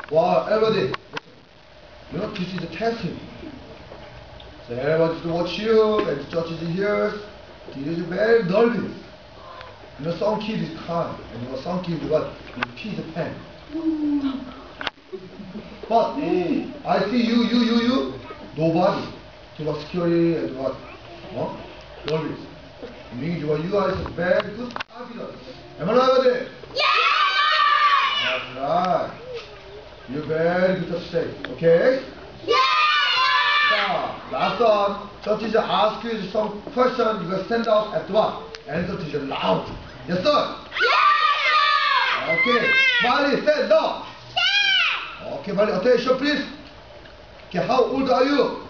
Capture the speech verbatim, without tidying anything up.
Wow, everybody. You know, this is a testing. So everybody to watch you, and the judge is here. This is very nervous. You know, some kid is kind, and you know, some kid is what? Is piece of pen. But I see you, you, you, you, nobody. To what security and what? Huh? Nervous. Means what you are is a very good confidence. Am I right with it? Yeah! That's right. You're very good at stay. Okay? Yeah! Now, last one. So teacher ask you some question. You can stand up at what? Answer teacher loud. Yes, sir? Yeah! Okay. Mali, stand up. Yeah! Okay, Mali, attention please. Okay, how old are you?